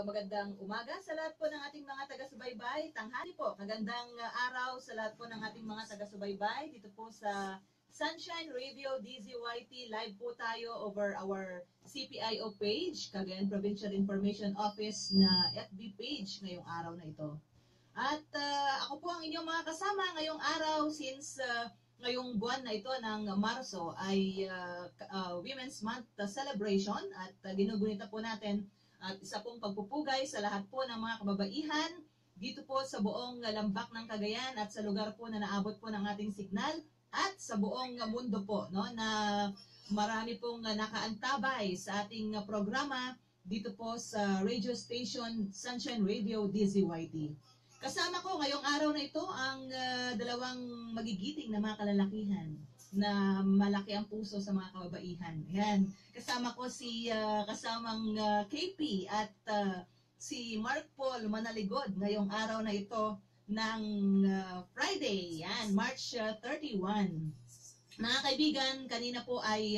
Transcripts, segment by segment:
magandang umaga sa lahat po ng ating mga taga-subaybay. Tanghali po, magandang araw sa lahat po ng ating mga taga-subaybay. Dito po sa Sunshine Radio DZYT, live po tayo over our CPIO page, Cagayan Provincial Information Office na FB page ngayong araw na ito. At ako po ang inyong mga kasama ngayong araw since ngayong buwan na ito ng Marso ay Women's Month celebration at ginugunita po natin at isa pong pagpupugay sa lahat po ng mga kababaihan dito po sa buong lambak ng Cagayan at sa lugar po na naabot po ng ating signal at sa buong mundo po, no, na marami pong nakaantabay sa ating programa dito po sa radio station Sunshine Radio DZYT. Kasama ko ngayong araw na ito ang dalawang magigiting na mga kalalakihan na malaki ang puso sa mga kababaihan. Yan. Kasama ko si kasamang KP at si Mark Paul Manaligod ngayong araw na ito ng Friday. Yan, March 31. Mga kaibigan, kanina po ay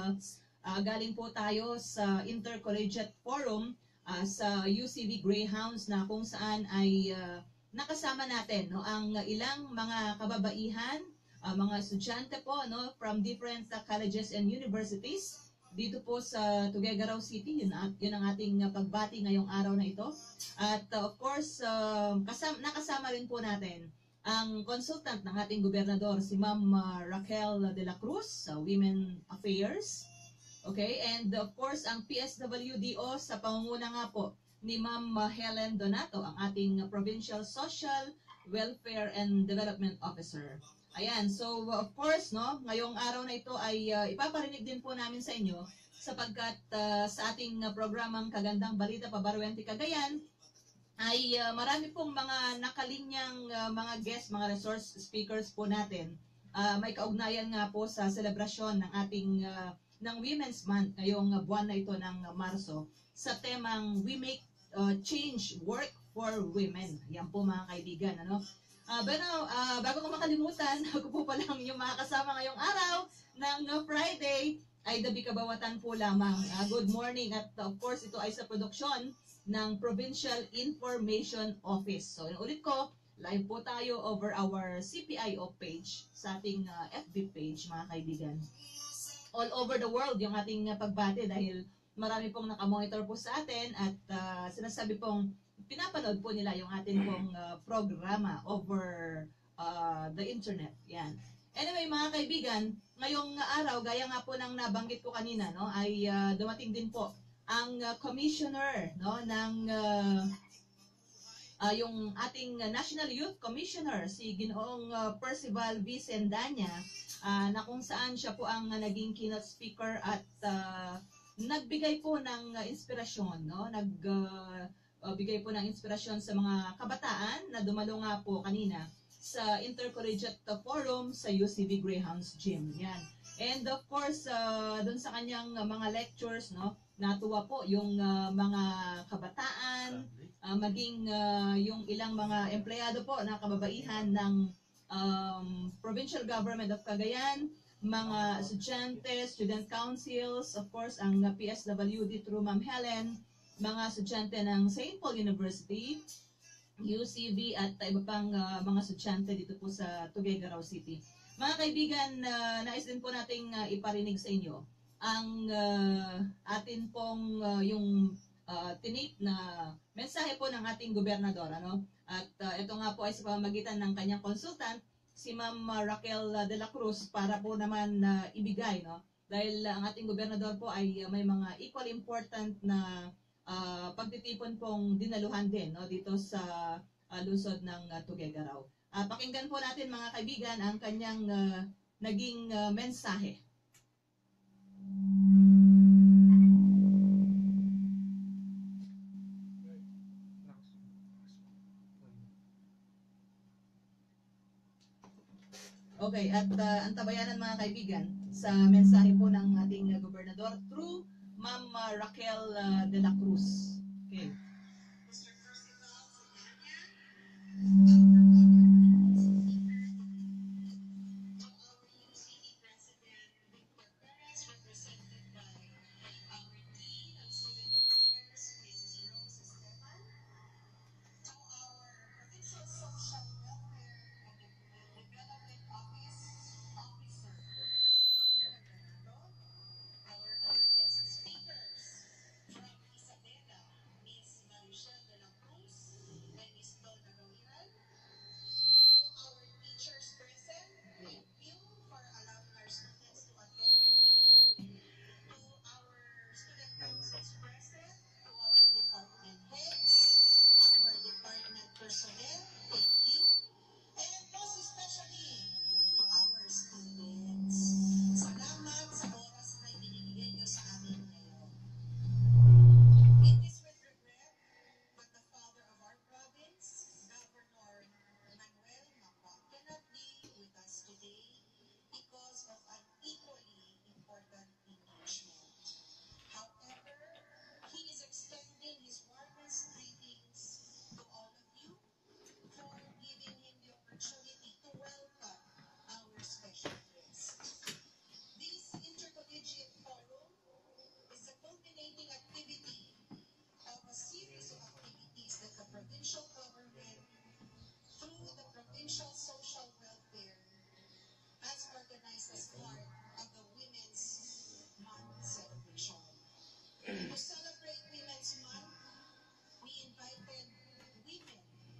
galing po tayo sa Intercollegiate Forum sa UCV Greyhounds na kung saan ay nakasama natin, no, ang ilang mga kababaihan, mga estudyante po, no, from different colleges and universities dito po sa Tuguegarao City. Yun ang ating pagbati ngayong araw na ito. At of course, nakasama rin po natin ang consultant ng ating gobernador, si Ma'am Raquel de la Cruz sa Women Affairs. Okay, and of course, ang PSWDO sa pangunguna nga po ni Ma'am Helen Donato, ang ating Provincial Social Welfare and Development Officer. Ayan, so of course, no, ngayong araw na ito ay ipaparinig din po namin sa inyo sapagkat sa ating programang Kagandang Balita Pabaruente Cagayan ay marami pong mga nakalinyang mga guests, mga resource speakers po natin. May kaugnayan nga po sa selebrasyon ng ating ng Women's Month ngayong buwan na ito ng Marso sa temang We Make Change Work for Women. Yan po mga kaibigan, ano? Pero bago ko makalimutan, ako po pala yung mga kasama ngayong araw ng Friday ay Dabi Kabawatan po lamang. Good morning at of course ito ay sa produksyon ng Provincial Information Office. So ulit ko, live po tayo over our CPIO page sa ating FB page mga kaibigan. All over the world yung ating pagbati dahil marami pong nakamonitor po sa atin at sinasabi pong pinapanood po nila yung ating pong programa over the internet. Yan. Anyway, mga kaibigan, ngayong araw, gaya nga po ng nabanggit ko kanina, no, ay dumating din po ang commissioner, no, ng yung ating National Youth Commissioner, si Ginoong Percival V. Sendanya, na kung saan siya po ang naging keynote speaker at nagbigay po ng inspirasyon, no, bigay po ng inspirasyon sa mga kabataan na dumalo nga po kanina sa Intercollegiate Forum sa UCV Greyhounds Gym. Yan. And of course, doon sa kanyang mga lectures, no, natuwa po yung mga kabataan, maging yung ilang mga empleyado po na kababaihan ng Provincial Government of Cagayan, mga estudyante, student councils, of course, ang PSWD through Ma'am Helen, mga estudyante ng St. Paul University, UCV, at iba pang mga estudyante dito po sa Tuguegarao City. Mga kaibigan, nais din po nating iparinig sa inyo ang atin pong yung tinip na mensahe po ng ating gobernador. Ano? At ito nga po ay sa pamamagitan ng kanyang consultant, si Ma'am Raquel de la Cruz, para po naman ibigay, no? Dahil ang ating gobernador po ay may mga equal important na pagtitipon pong dinaluhan din, no, dito sa lungsod ng Tuguegarao. Pakinggan po natin mga kaibigan ang kanyang naging mensahe. Okay, at antabayanan mga kaibigan sa mensahe po ng ating gobernador through Ma'am Raquel de la Cruz. Okay. To celebrate Women's Month, we invited women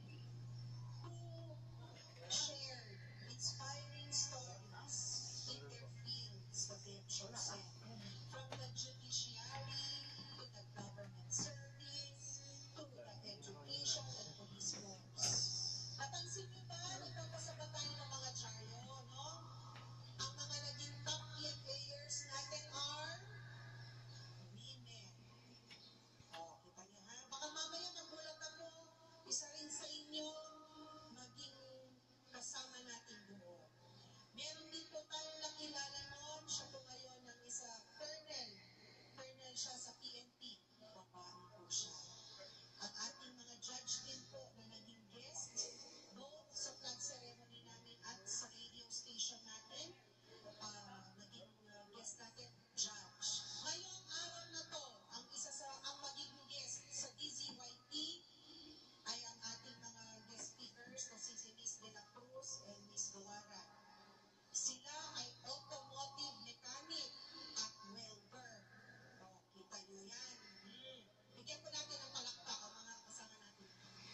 who shared inspiring stories in their fields that they have chosen, from the judiciary to the government service to the education and police force. Napansin niyo ba, nagpapasaba tayo ng mga charyo, no? Ang mga naging top players natin are women. Oh, kita niyo ha? Baka mamaya magulat ako, isa rin sa inyo maging kasama natin doon. Meron din po tayong nakilala noon, siya po ngayon ng isa colonel. Colonel siya sa PNP. Babae po siya. Ang ating mga judge din po na naging guest, both sa flag ceremony namin at sa radio station natin, naging guest natin, judge. Ngayong araw na to, ang isa sa ang magiging guest sa DZYT ay ang ating mga guest speakers na si Miss De La Cruz and Miss Guara. Sila ay automotive mechanic at welder. O, kita nyo yan. Bigyan po natin ng palakpak ang mga kasama natin.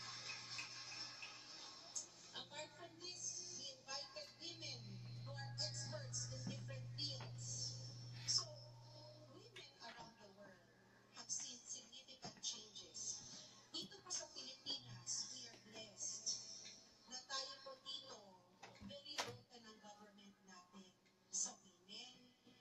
Apart from this, we invited women who are experts in different fields. So, women around the world have seen significant changes. Dito po sa Pilipinas, we are blessed na tayo po dito, very open ang government natin sa women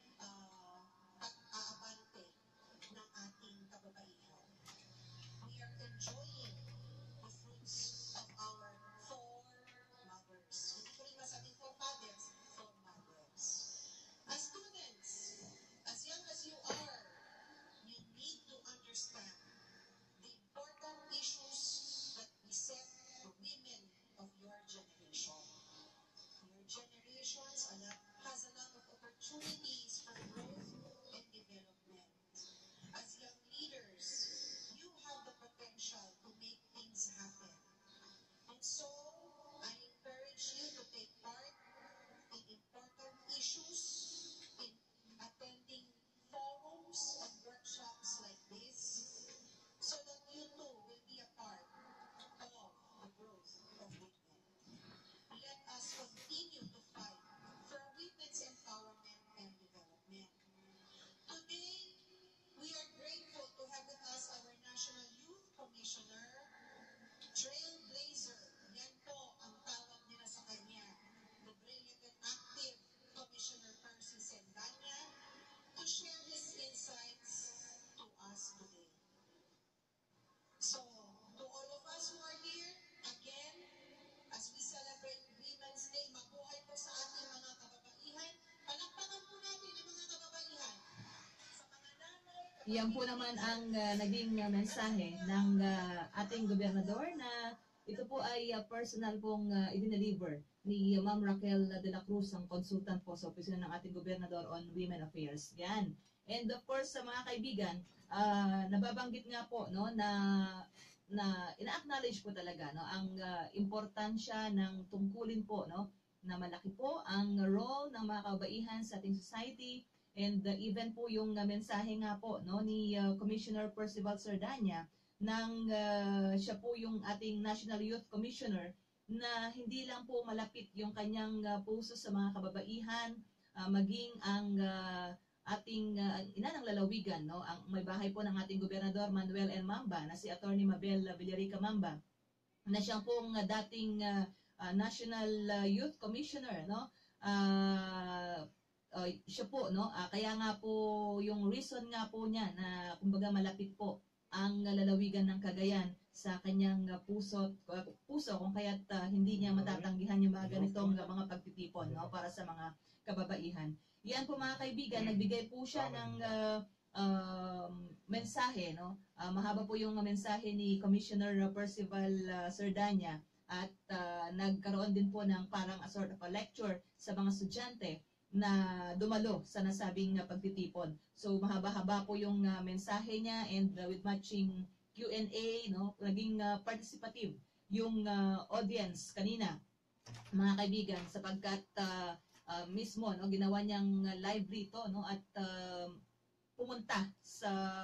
at aabante ng ating kababaihan. We are enjoying the fruits of our foremothers. Hindi ko rin masabing forefathers, foremothers. As students, as young as you are, you need to understand the important issues that beset the women of your generation. Your generation has a lot of opportunities for growth and development. As young leaders, you have the potential to make things happen. And so, I encourage you to take part in important issues, in attending forums and workshops like this, so that you too will be a part of the growth of women. Let us continue to fight for women's empowerment and development. Today, we are grateful to have with us our National Youth Commissioner, Trailblazer. Yan po ang tawag nila sa kanya. The brilliant and active Commissioner Percy Sendanya, to share his insights to us today. So, to all of us who are here, again, as we celebrate Women's Day, mabuhay po sa ating mga kababaihan. Palakpakan po natin ang mga kababaihan. Sa mga nanay, Yan po naman ang naging mensahe ng ating gobernador na ito po ay personal pong i-deliver ni Ma'am Raquel de la Cruz, ang consultant po sa opisina ng ating gobernador on Women Affairs. Yan. And of course, sa mga kaibigan, nababanggit nga po no na ina-acknowledge po talaga no ang importansya ng tungkulin po no na malaki po ang role ng mga kababaihan sa ating society. And even po yung mensahe nga po no ni Commissioner Percival Sardanya nang siya po yung ating National Youth Commissioner, na hindi lang po malapit yung kanyang puso sa mga kababaihan, maging ang ating ina ng lalawigan, no? Ang may bahay po ng ating Gobernador Manuel N. Mamba na si Attorney Mabel Villarica Mamba, na siyang pong dating National Youth Commissioner, no? Siya po, no? Kaya nga po yung reason nga po niya na kumbaga malapit po ang lalawigan ng Cagayan sa kanyang puso kung kaya't hindi niya matatanggihan yung mga ganitong mga pagtitipon no para sa mga kababaihan. Yan po mga kaibigan, nagbigay po siya ng mensahe no. Mahaba po yung mensahe ni Commissioner Percival Sardanya at nagkaroon din po ng parang a sort of a lecture sa mga estudyante na dumalo sa nasabing pagtitipon. So mahaba-haba po yung mensahe niya, and with matching Q&A, no, naging participative yung audience kanina, mga kaibigan, sapagkat mismo no ginawa niyang live rito no at pumunta sa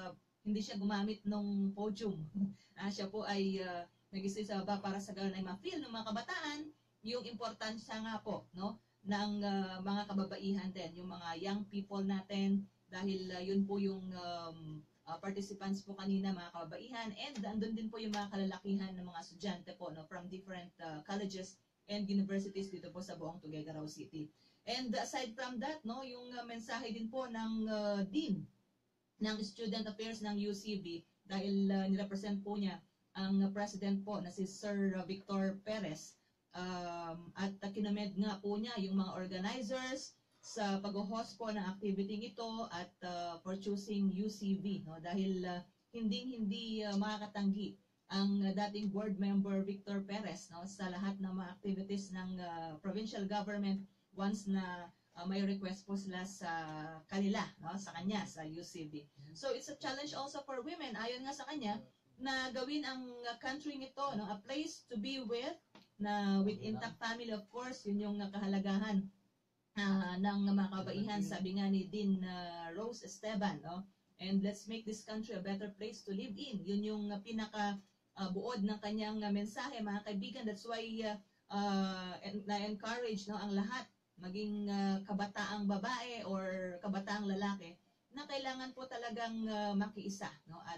hindi siya gumamit ng podium. Siya po ay nag-isip sa baba para sa ganoon ay ma-feel ng mga kabataan yung importansya nga po, no, ng mga kababaihan din, yung mga young people natin, dahil yun po yung participants po kanina, mga kababaihan, and andun din po yung mga kalalakihan ng mga estudyante po, no, from different colleges and universities dito po sa buong Tuguegarao City. And aside from that, no, yung mensahe din po ng Dean ng Student Affairs ng UCB, dahil nirepresent po niya ang president po na si Sir Victor Perez, at kinomed nga po niya yung mga organizers sa pag-host po ng activity ito at for choosing UCB, no, dahil hindi makakatanggi ang dating board member Victor Perez, no, sa lahat ng mga activities ng provincial government once na may request po sila sa kanila, no, sa kanya, sa UCB. So it's a challenge also for women, ayon nga sa kanya, na gawin ang country nito, no, a place to be with, na with intact family, of course, yun yung kahalagahan ng mga kabaihan, sabi nga ni Dean Rose Esteban, no? And let's make this country a better place to live in. Yun yung pinaka buod ng kanyang mensahe, mga kaibigan. That's why na-encourage, no, ang lahat, maging kabataang babae or kabataang lalaki, na kailangan po talagang makiisa, no, at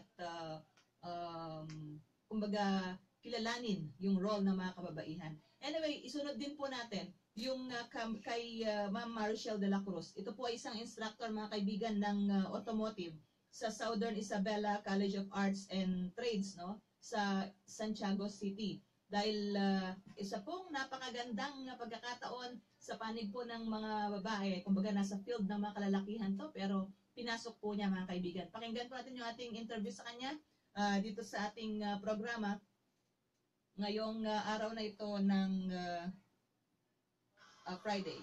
kumbaga kilalanin yung role ng mga kababaihan. Anyway, isunod din po natin yung kay Ma'am Marichelle de la Cruz. Ito po ay isang instructor, mga kaibigan, ng automotive sa Southern Isabela College of Arts and Trades, no, sa Santiago City. Dahil isa pong napakagandang pagkakataon sa panig po ng mga babae, kumbaga nasa field ng mga kalalakihan to, pero pinasok po niya, mga kaibigan. Pakinggan po natin yung ating interview sa kanya dito sa ating programa ngayong araw na ito ng Friday.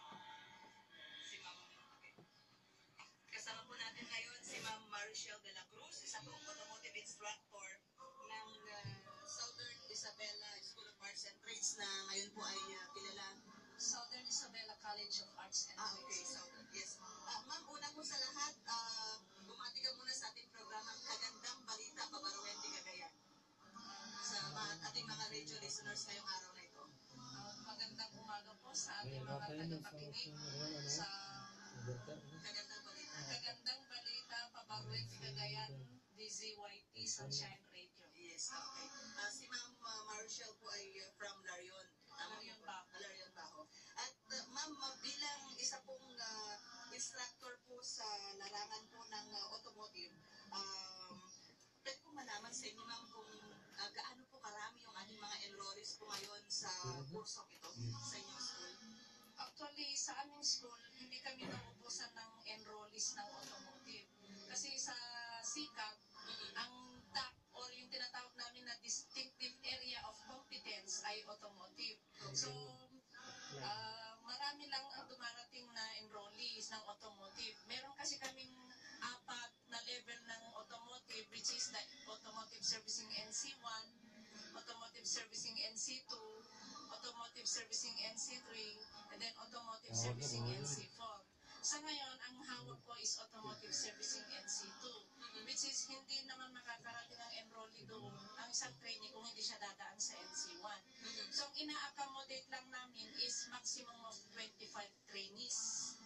Kasama po natin ngayon si Ma'am Marichelle de la Cruz, isa pong automotive instructor ng Southern Isabela School of Arts and Trades, na ngayon po ay kilala Southern Isabela College of Arts and Trades. Okay, Southern. Yes. Ma'am, una po sa lahat, bumati ka muna sa ating programang Kagandang Balita, Pabaruente, Cagayan, sa ating mga radio listeners ngayong araw na ito. Magandang umaga po sa ating mga tagapakinig sa Kagandang Balita. Kagandang Balita, Pabaruente, Cagayan, DZYT, Sunshine Radio. Yes, okay. Si Ma'am Marichelle po ay from Larion. Larion Bajo. Larion Bajo. At Ma'am, bilang isa pong instructor po sa larangan po ng automotive, pwede po malaman sa inyo, Ma'am, kung gaano po karami yung ating mga enrollees po ngayon sa kursong ito sa inyong school? Actually, sa aming school, hindi kami naubusan ng enrollees ng automotive. Kasi sa SICAP, ang TAC or yung tinatawag namin na distinctive area of competence ay automotive. So, marami lang ang dumarating na enrollees ng automotive. Meron kasi kaming 4 na level ng automotive, which is the Automotive Servicing NC1, Automotive Servicing NC2, Automotive Servicing NC3, and then Automotive Servicing NC4. Sa ngayon, ang hawak ko is Automotive Servicing NC2, which is hindi naman makakarating ng enrollee doon ang isang trainee kung hindi siya dadaan sa NC1. So, ang ina-accommodate lang namin is maximum of 25 trainees.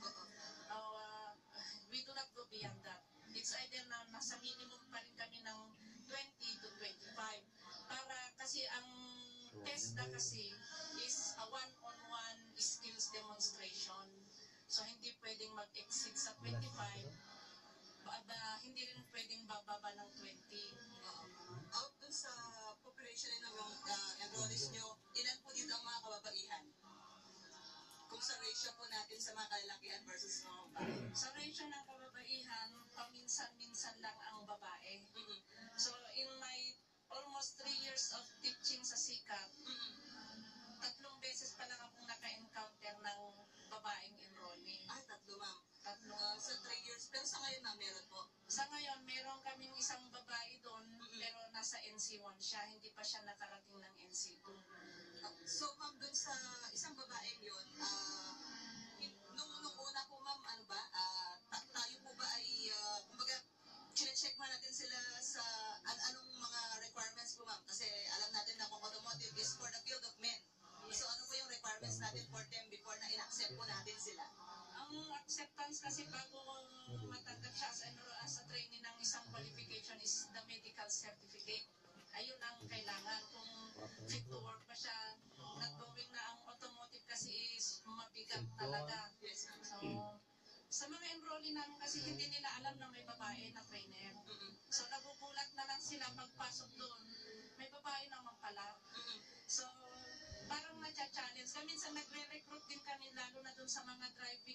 We do not go beyond that. It's either na nasa minimum pa rin kami ng 20 to 25. Para kasi ang test na kasi is a one-on-one skills demonstration. So, hindi pwedeng mag-exceed sa 25. Hindi rin pwedeng bababa ng 20. Out dun sa population ng enrollees nyo, ilan po dito ang mga kababaihan? Kung sa ratio po natin sa mga kalalakihan versus mga babae. Sa ratio ng kababaihan, paminsan-minsan lang ang babae. So, in my almost 3 years of teaching sa SICAP, 3 beses pa lang akong naka-encounter ng babaeng enrollee. 3, Ma'am. 3. Sa 3 years. Pero sa ngayon, Ma'am, meron po. Sa ngayon, meron kaming isang babae doon, pero nasa NC1 siya, hindi pa siya nakarating ng NC2. So, Ma'am, dun sa isang babaeng yun, nung una po, Ma'am, ano ba, tayo po ba ay, kumbaga, check muna natin sila sa anong mga requirements po, ma'am. Kasi alam natin na kung automotive is for the field of men. So ano po yung requirements natin for them before na in-accept po natin sila? Ang acceptance kasi bago matanggap siya as a trainee ng isang qualification is the medical certificate. Ayun ang kailangan kung fit to work pa siya. Not knowing na ang automotive kasi is mabigat talaga. Yes, ma'am. So, sa mga enrollee namin kasi hindi nila alam na may babae na trainer. So, nagugulat na lang sila pagpasok doon. May babae naman pala. So, parang na-challenge. Kami minsan nagre-recruit din kami lalo na doon sa mga driving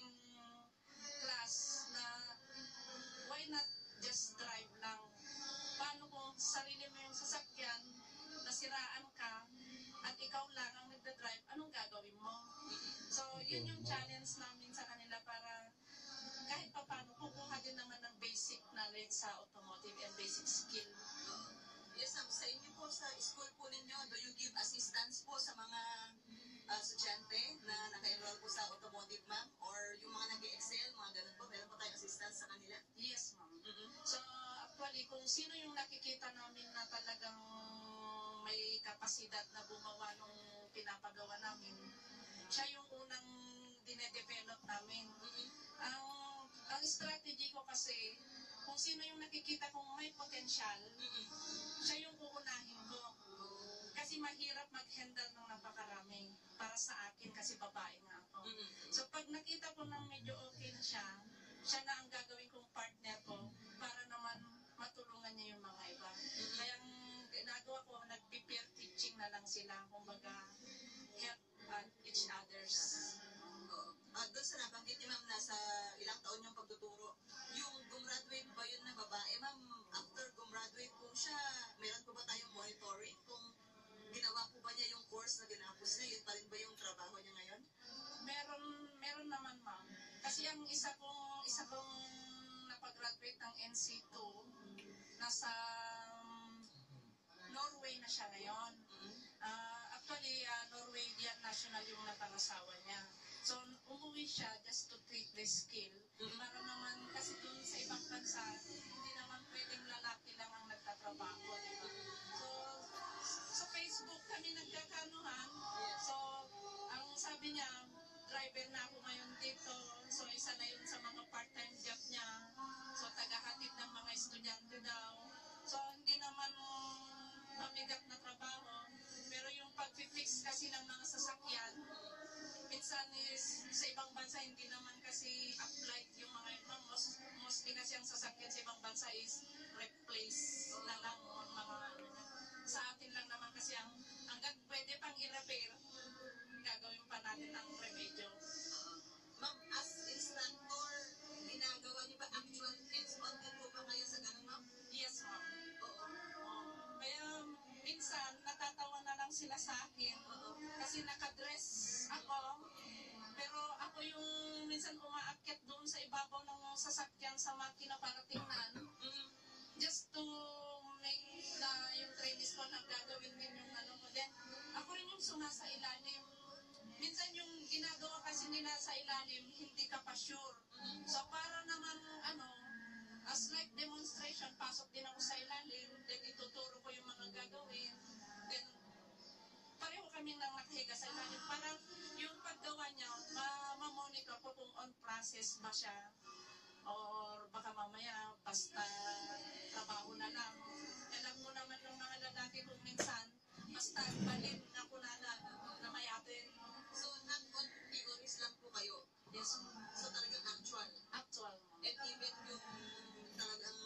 class na why not just drive lang? Paano kung sarili mo yung sasakyan, nasiraan ka, at ikaw lang ang nagda-drive, anong gagawin mo? So, yun yung challenge namin sa kanila para kahit pa paano, kukuha din naman ng basic knowledge sa automotive and basic skill. Yes, ma'am. Sa inyo po, sa school po ninyo, do you give assistance po sa mga estudyante na naka-enroll po sa automotive, ma'am? Or yung mga nag-excel, mga ganun po, meron po tayong assistance sa kanila? Yes, ma'am. So, actually, kung sino yung nakikita namin na talagang may kapasidad na gumawa nung pinapagawa namin, siya yung unang dinedevelop namin. Ang strategy ko kasi, kung sino yung nakikita kong may potential, siya yung uunahin ko. Kasi mahirap mag-handle ng napakarami para sa akin kasi babae nga ako. So pag nakita ko nang medyo okay na siya na ang gagawin kong partner ko para naman matulungan niya yung mga iba. Kaya ang ginagawa ko, nag-peer teaching na lang sila, kumbaga help each others. Doon sa nabanggit niyo, ma'am, nasa ilang taon yung pagtuturo. Yung gumraduate ba yun na babae, ma'am, after gumraduate po siya, meron po ba tayong monitoring kung ginawa po ba niya yung course na ginapos niya, yun pa rin ba yung trabaho niya ngayon? Meron naman, ma'am. Kasi ang isa kong napag-graduate ng NC2, nasa Norway na siya ngayon. Actually, Norwegian national yung napangasawa niya. So, umuwi siya just to treat the skill. Para naman, kasi dun sa ibang bansa, hindi naman pwedeng lalaki lang ang nagtatrabaho, di ba? So, sa Facebook kami nagkakanuhan. So, ang sabi niya, driver na ako ngayon dito. So, isa na yun sa mga part-time job niya. So, tagahatid ng mga estudyante daw. So, hindi naman mabigat na trabaho. Pero yung pag-fix kasi ng mga sasakyan, minsan is sa ibang bansa hindi naman kasi applied yung mga ibang. Mostly kasi ang sasakyan sa ibang bansa is replace na lang mga sa atin lang naman kasi ang hanggang pwede pang i-repair, gagawin pa natin ang remedyo. Ma'am, as instructor, ginagawa niyo ba actual hands-on din po ba kayo sa ganun, ma'am? Yes, ma'am. Oo. Kaya minsan natatawa na lang sila sa akin kasi nakadress ako, pero ako yung minsan umaakyat doon sa ibabaw ng sasakyan sa makina para tingnan, just to make yung trainees ko na gagawin din yung ano ko. Then ako rin yung sumasa ilalim. Minsan yung ginagawa kasi nila sa ilalim, hindi ka pa sure. So para naman as like demonstration, pasok din ako sa ilalim, then ituturo ko yung mga gagawin, then pareho kami nang nakahiga sa ilalim para yung paggawa niya, ma-monitor ko kung on process ba siya or baka mamaya basta trabaho na lang. Alam mo naman ng mga lalaki kung minsan basta balin ako na may atin. So, not on theories lang po kayo? Yes, so talagang actual? Actual. And even yung talagang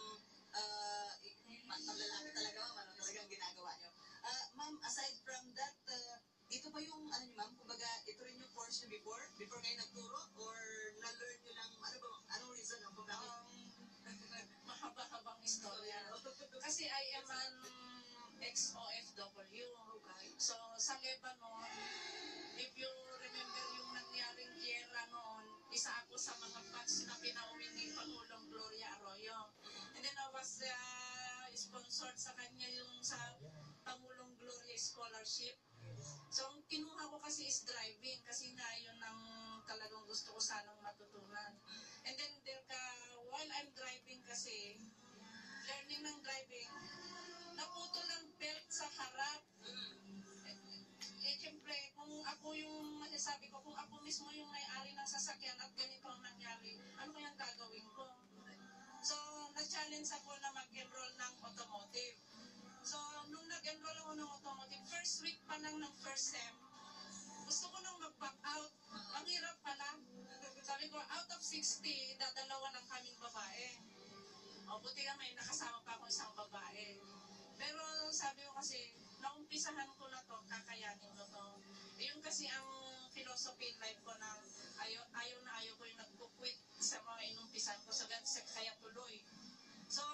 paglalaki talaga, ma'am, talagang ginagawa nyo. Ma'am, aside from that, ito ba yung, ma'am, kumbaga, ito rin yung course nyo before kayo nagturo? Or na-learn nyo lang, anong reason kung bakit? Mahaba-habang istorya. Kasi I am an ex-OFW. Okay. So, sa Lebanon, if you remember yung nangyaring giyera noon, isa ako sa mga batch na pinauwi ni Pangulong Gloria Arroyo. And then I was sponsored sa kanya yung sa Pangulong Gloria Scholarship. So, ang kinuha ko kasi is driving kasi nga yun ang talagang gusto ko sanang matutunan. And then while I'm driving kasi, learning ng driving, naputol ang belt sa harap. Siyempre, kung ako yung masasabi ko, kung ako mismo yung may-ari ng sasakyan at ganito ang nangyari, ano kayang gagawin ko? So, na-challenge ako na mag-enroll ng automotive. So, nung nag-enroll ako ng automotive, first week pa lang ng first sem, gusto ko nang mag-back out. Ang hirap pala. Sabi ko, out of 60, dadalawa ng kaming babae. O, buti nga may nakasama pa ako isang babae. Pero sabi ko kasi, naumpisahan ko na to, kakayanin ko to. Yun kasi ang philosophy in life ko na ayaw ko yung nagkukwit sa mga inumpisan ko. So, kaya tuloy. So,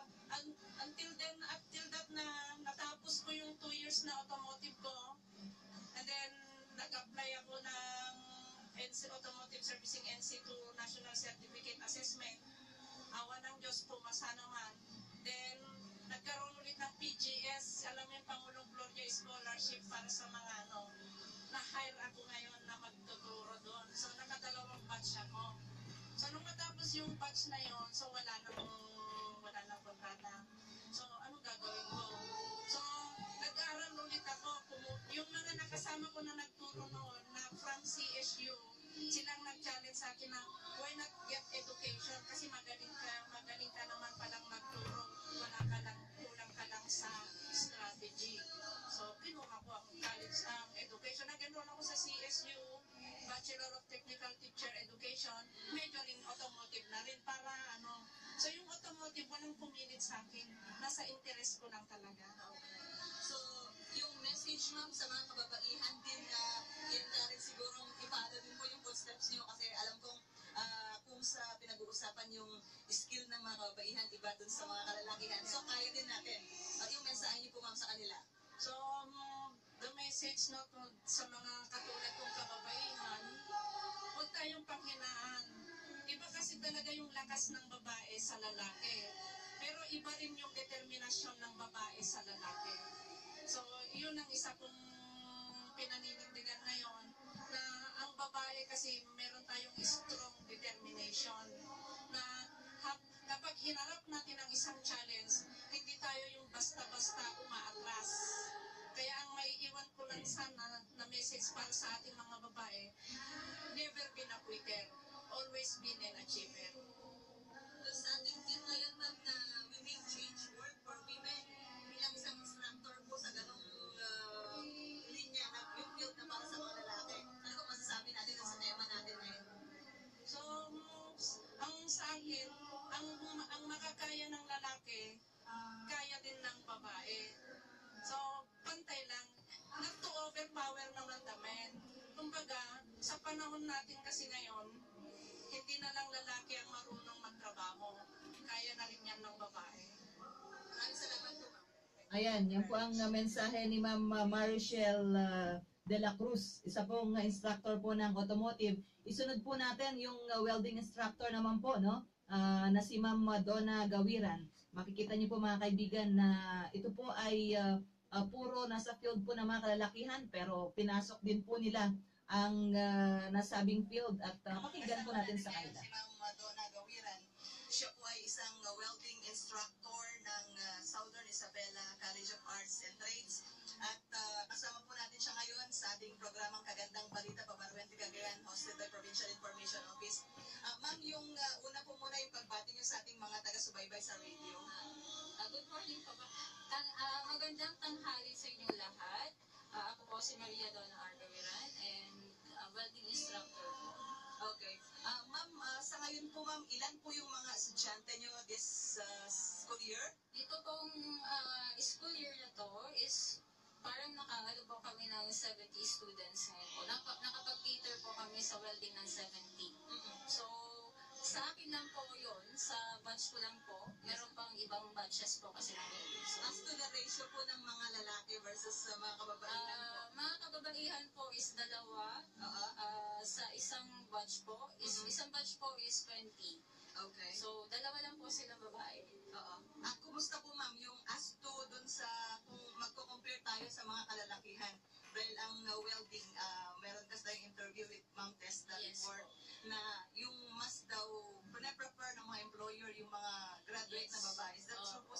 until that na natapos ko yung 2 years na automotive ko, and then nag-apply ako ng Automotive Servicing NC2 National Certificate Assessment. Awa ng Diyos, pumasa naman. Then, nagkaroon ulit ng PGS, alam mo yung Pangulong Gloria Scholarship para sa mga na-hire ako ngayon na magtuturo doon. So, nakadalawang batch ako. So, nung matapos yung batch na yon, so wala nang kontrata. So, anong gagawin ko? So, nag-aaral ulit ako. Yung mga nakasama ko na nagturo noon, na from CSU, silang nag-challenge sa akin na why not get education? Kasi magaling ka naman palang magturo. Kulang ka lang sa strategy. So, kinuha ko ang college education. Nag-enroll ako sa CSU, Bachelor of Technical Teacher Education, majoring automotive na rin para So, yung automotive, walang pumilit sa akin. Nasa interest ko lang talaga. So, yung message, ma'am, sa mga kababaihan din na yan na rin sigurong ipalo din po yung footsteps niyo kasi alam kong kung sa pinag-uusapan yung skill ng mga kababaihan, iba dun sa mga kalalakihan. So, kaya din natin. Yung mensahe niyo po, ma'am, sa kanila. So, the message sa mga katulad kong kababaihan, huwag tayong panghinaan. Iba kasi talaga yung lakas ng babae sa lalaki. Pero iba rin yung determinasyon ng babae sa lalaki. So, yun ang isa kong pinaninindigan ngayon, na ang babae kasi meron tayong strong determination, na kapag hinarap natin ang isang challenge, hindi tayo yung basta-basta umaatras. Kaya ang may iwan ko lang sana na message para sa ating mga babae, never been a quitter, always been an achiever. So, sa ating team ngayon, ma'am, na we make change work for women, bilang isang instructor po sa ganong linya na yung field na para sa mga lalaki. Ano ko masasabi natin sa tema natin ngayon? So, ang sa akin, ang makakaya ng lalaki, kaya din ng babae. So, pantay lang. Not to overpower naman namin. Kumbaga, sa panahon natin kasi ngayon, hindi na lang lalaki ang marunong magtrabaho. Kaya na rin yan ng babae. Maraming salamat po, ma'am. Ayan, yan po ang mensahe ni Ma'am Marichel de la Cruz, isa pong instructor po ng automotive. Isunod po natin yung welding instructor naman po, no? Na si Ma'am Donna Gawiran. Makikita niyo po mga kaibigan na ito po ay puro nasa field po ng mga kalalakihan pero pinasok din po nila ang nasabing field at pakinggan po natin sa kanila. Si Ma'am Donna Gawiran, siya po ay isang welding instructor ng Southern Isabela College of Arts and Trades. At kasama po natin siya ngayon sa ating programang Kagandang Balita, Pabaruente, Cagayan, hosted by Provincial Information Office. Ma'am, yung una po muna yung pagbati niyo sa ating mga taga-subaybay sa radio. Good morning po. Magandang tanghali sa inyong lahat. Ako po si Maria Donna Argawiran and welding instructor po. Okay. Ma'am, sa ngayon po ma'am, ilan po yung mga estudyante niyo this school year? Dito pong school year na to is parang nakangalo po kami ng 70 students ngayon po. Nakapag-cater po kami sa welding ng 70. So, sa akin lang po yun, sa batch ko lang po. Meron pang ibang batches po kasi namin. So, As to the ratio po ng mga lalaki versus mga kababaihan po? mga kababaihan po is dalawa. Sa isang batch po, isang batch po is 20. Okay. So, dalawa lang po silang babae. Oo. Kumusta po ma'am yung as to dun sa kung magko-compare tayo sa mga kalalakihan? Dahil ang welding, meron kasi tayong interview with Ma'am Testa Yes before po. na yung mas daw prefer ng mga employer yung mga graduate na Yes. babae. Is that Oo. true po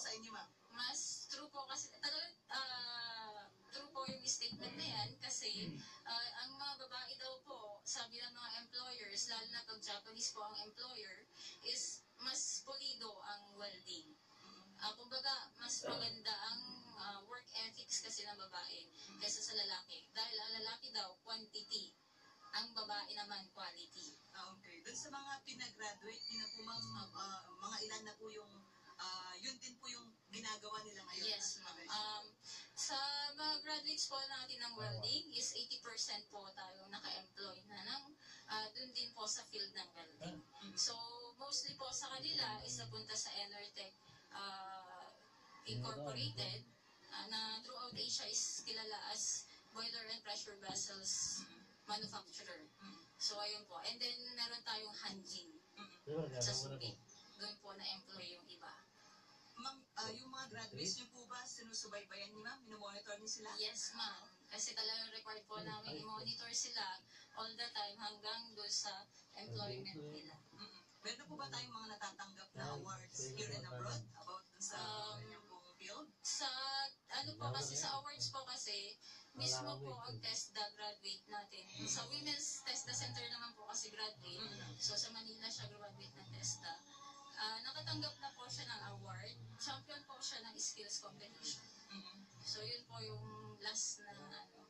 lalo na pag Japanese po ang employer, is mas pulido ang welding. Kumbaga, mas maganda ang work ethics kasi ng babae kaysa sa lalaki. Dahil ang lalaki daw, quantity. Ang babae naman, quality. Okay. Doon sa mga pinagraduate, yun na po ma'am, mga ilan na po yung, yun din po yung ginagawa nila ngayon. Yes, ma'am. Sa mga graduates po natin ng welding is 80% po tayo naka-employ na dun din po sa field ng welding. So, mostly po sa kanila is napunta sa Enertech Incorporated na throughout Asia is kilala as boiler and pressure vessels manufacturer. So, ayun po. And then, meron tayong Hanjin sa Subic. Doon po na-employ yung iba. Ma'am, yung mga graduates niyo po ba, sinusubaybayan niyo ma'am? Minomonitor niyo sila? Yes, ma'am. Kasi talagang required po namin i-monitor sila all the time hanggang doon sa employment nila. Meron po ba tayong mga natatanggap na awards here and abroad about dun sa inyong pong field? Sa, ano po kasi, sa awards po kasi, mismo po ang TESDA graduate natin. Sa Women's TESDA Center naman po kasi graduate. So, sa Manila siya graduate ng TESDA. Nakatanggap na po siya ng award. Champion po siya ng skills competition. So, yun po yung last na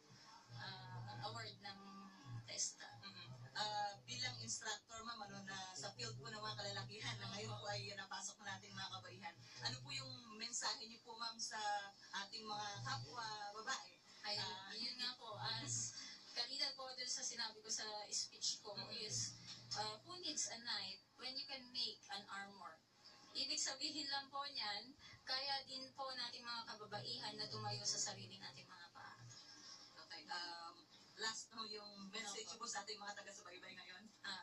award ng TESDA. Bilang instructor ma'am, na sa field po ng mga kalalakihan na ngayon po ay napasok na natin mga kabaihan. Ano po yung mensahe niyo po ma'am sa ating mga kapwa babae? Ayun, yun nga po, as kanina po dun sa sinabi ko sa speech ko is, who needs a knife when you can make an armor? Ibig sabihin lang po niyan, kaya din po nating mga kababaihan na tumayo sa sarili nating mga paa. Okay, last no yung message po sa ating mga taga-subaybay ngayon.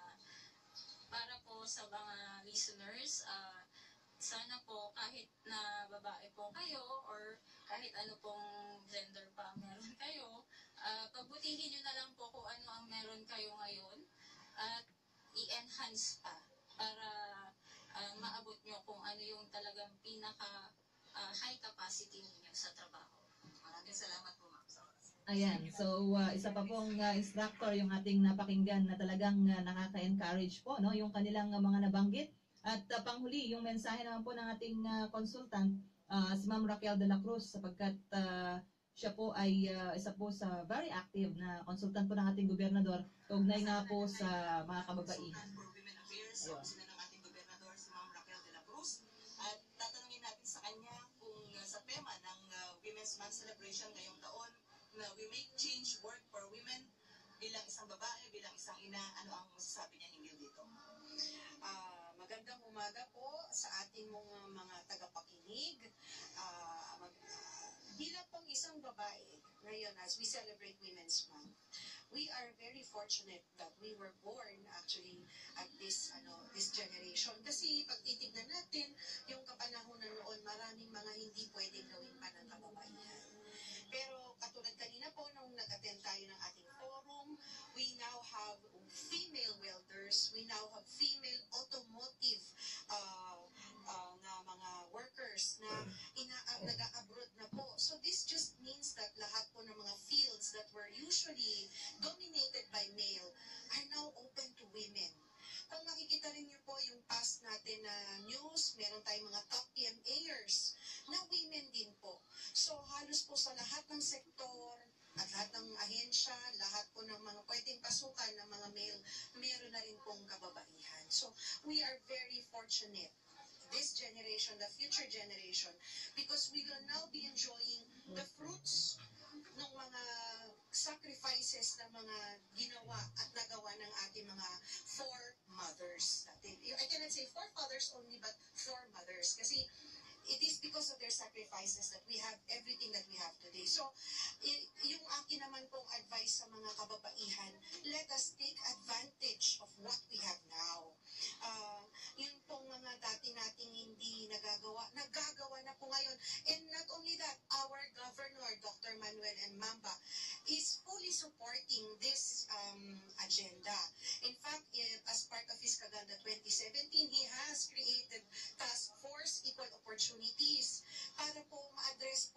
Para po sa mga listeners, sana po kahit na babae po kayo or kahit ano pong gender pa meron kayo, pagbutihin nyo na lang po kung ano ang meron kayo ngayon at i-enhance pa para maabot nyo kung ano yung talagang pinaka high capacity ninyo sa trabaho. Maraming salamat po ma'am. Ayan, so isa pa pong instructor yung ating napakinggan na talagang nakaka-encourage po, no, yung kanilang mga nabanggit. At panghuli, yung mensahe naman po ng ating consultant, si Ma'am Raquel de la Cruz, sapagkat siya po ay isa po sa very active na consultant po ng ating gobernador, kaugnay nga po sa mga kababaihan. For Women Affairs, sa opisina ng ating gobernador, si Ma'am Raquel de la Cruz. At tatanungin natin sa kanya kung sa tema ng Women's Month Celebration ngayong taon, na we make change work for women, bilang isang babae, bilang isang ina, ano ang masasabi niya hinggil dito? Magandang umaga po sa ating mga tagapakinig. Bilang pang isang babae, ngayon as we celebrate Women's Month, we are very fortunate that we were born actually at this generation. Kasi pag titignan natin, yung kapanahonan noon, maraming mga hindi pwedeng gawin pa ng kababaihan. Pero katulad kanina po nung nag-attend tayo ng ating forum, we now have female welders, we now have female automotive na mga workers na nag-abroad na po. So this just means that lahat po ng mga fields that were usually dominated by male are now open to women. Kung makikita rin niyo po yung past natin na news, meron tayong mga top PMAers na women din po. So halos po sa lahat ng sektor at lahat ng ahensya, lahat po ng mga pwedeng pasukan ng mga male, meron na rin pong kababaihan. So we are very fortunate, this generation, the future generation, because we will now be enjoying the fruits ng mga sacrifices ng mga ginawa at nagawa ng ating mga foremothers. I cannot say forefathers only, but foremothers. Kasi it is because of their sacrifices that we have everything that we have today. So, yung akin naman pong advice sa mga kababaihan, let us take advantage of what we have now. Yun pong mga dati nating hindi nagagawa na po ngayon. And not only that, our governor, Dr. Manuel M. Mamba, is fully supporting this agenda. In fact, as part of his Kaganda 2017, he has created Task Force Equal Opportunities para po ma-address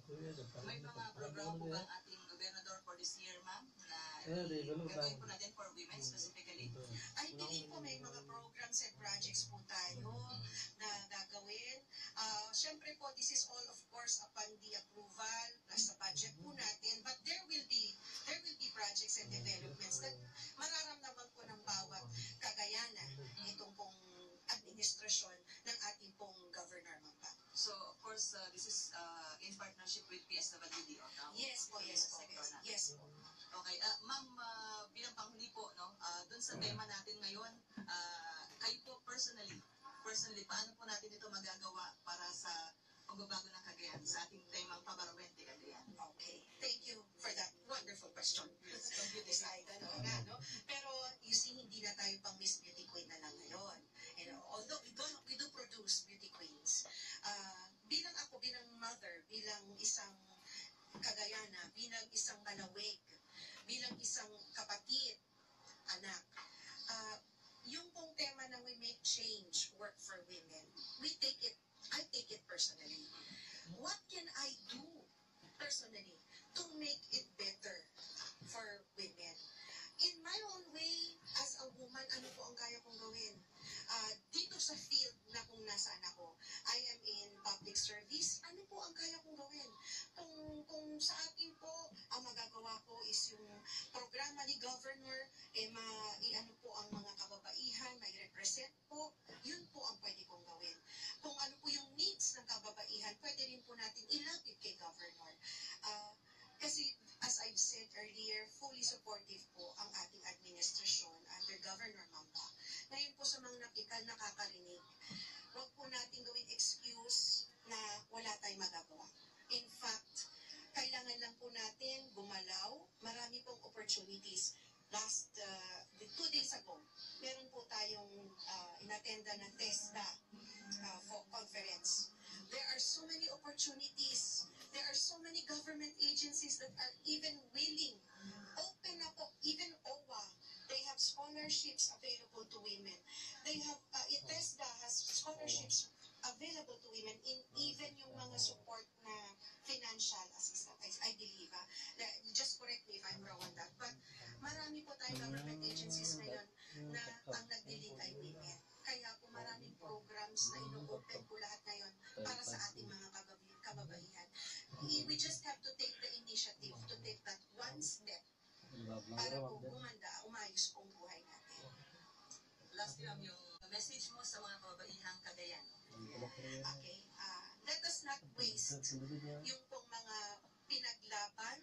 May mga programa po bang ating gobernador for this year, ma'am, na gagawin po natin for women specifically? I believe po may mga programs and projects po tayo na gagawin. Siyempre po, this is all of course upon the approval plus sa budget po natin. But there will be projects and developments that mararamdaman po ng bawat kagayana itong pong administrasyon ng ating pong governor, ma'am. So, of course, this is in partnership with PSWD. Yes po, yes po. Yes po. Okay, ma'am, bilang panghuli po, no, dun sa tema natin ngayon, kayo po personally, paano po natin ito magagawa para sa pagbabago ng Cagayan, sa ating temang Pabaruente Cagayan? Okay, thank you for that wonderful question. No? Pero you see, hindi na tayo pang Miss Beauty Queen na lang ngayon. Although we do produce beauty queens, bilang ako, bilang mother, bilang isang Kagayana, bilang isang Malawig, bilang isang kapatid, anak, yung pong tema na we make change work for women, I take it personally. What can I do personally to make it better for women? In my own way, as a woman, ano po ang kaya kong gawin? Dito sa field na kung nasaan ako, I am in public service, ano po ang kaya kong gawin? Kung sa akin po, ang magagawa ko is yung programa ni Governor, i-ano po ang mga kababaihan, i-represent po, yun po ang pwede kong gawin. Kung ano po yung needs ng kababaihan, pwede rin po natin ilapit kay Governor. Kasi, as I've said earlier, fully supportive po ang ating administrasyon under Governor Mamba. Ngayon po sa mga nakakarinig, huwag po natin gawing excuse na wala tayong magagawa. In fact, kailangan lang po natin gumalaw. Marami pong opportunities. Last 2 days ago, meron po tayong inattenda ng TESDA conference. There are so many opportunities. There are so many government agencies that are even willing, open na po, even OWA, they have scholarships available to women. They have, TESDA has scholarships available to women in even yung mga support na financial assistance, I believe. Just correct me if I'm wrong on that. But marami po tayong government agencies ngayon na ang nag-lead ay women. Kaya po maraming programs na ino-open po lahat ngayon para sa ating mga kababaihan. We just have to take the initiative to take that one step para po gumanda, umayos po ang buhay natin. Last yung message mo sa mga kababaihang Cagayan. Okay. Let us not waste yung pong mga pinaglaban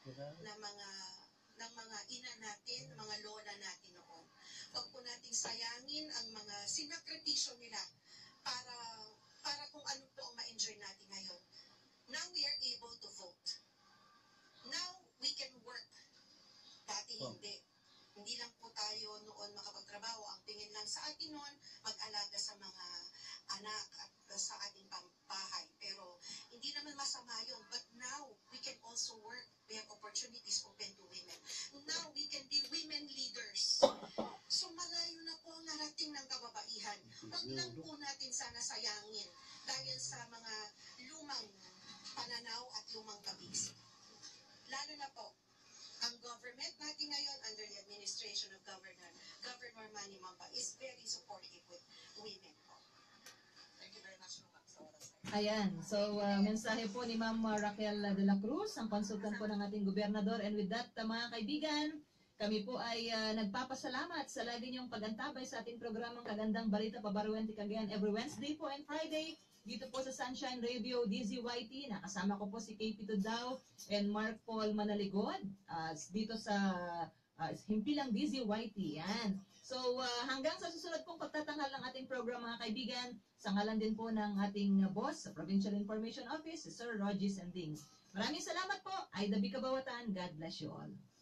ng mga ina natin, mga lola natin noon. Huwag po nating sayangin ang mga sinakripisyo nila para kung ano po ang ma-enjoy natin ngayon. Now we are able to vote. Now we can work. Dati hindi. Hindi lang po tayo noon makapagtrabaho. Ang tingin lang sa atin noon, mag-alaga sa mga anak at sa ating bahay. Pero hindi naman masama yun. But now, we can also work. We have opportunities open to women. Now, we can be women leaders. So, malayo na po ang narating ng kababaihan. Huwag lang po natin sana sayangin dahil sa mga lumang pananaw at lumang kabisig. Lalo na po, ang government natin ngayon under the administration of Governor Manny Mamba is very supportive with women po. Thank you very much, ma'am, sa oras. Ayan, so mensahe po ni Ma'am Raquel de la Cruz, ang consultant po ng ating gobernador. And with that, mga kaibigan, kami po ay nagpapasalamat sa lagi niyong pagantabay sa ating programang Kagandang Balita Pabaruente Cagayan every Wednesday po and Friday dito po sa Sunshine Radio DZYT. Nakasama ko po si KP Tudao and Mark Paul Manaligod dito sa Himpilang DZYT. Yan. So hanggang sa susunod pong pagtatanghal ng ating program, mga kaibigan, sa ngalan din po ng ating boss sa Provincial Information Office, Sir Rogie Sending. Maraming salamat po. Aida B. Kabawatan. God bless you all.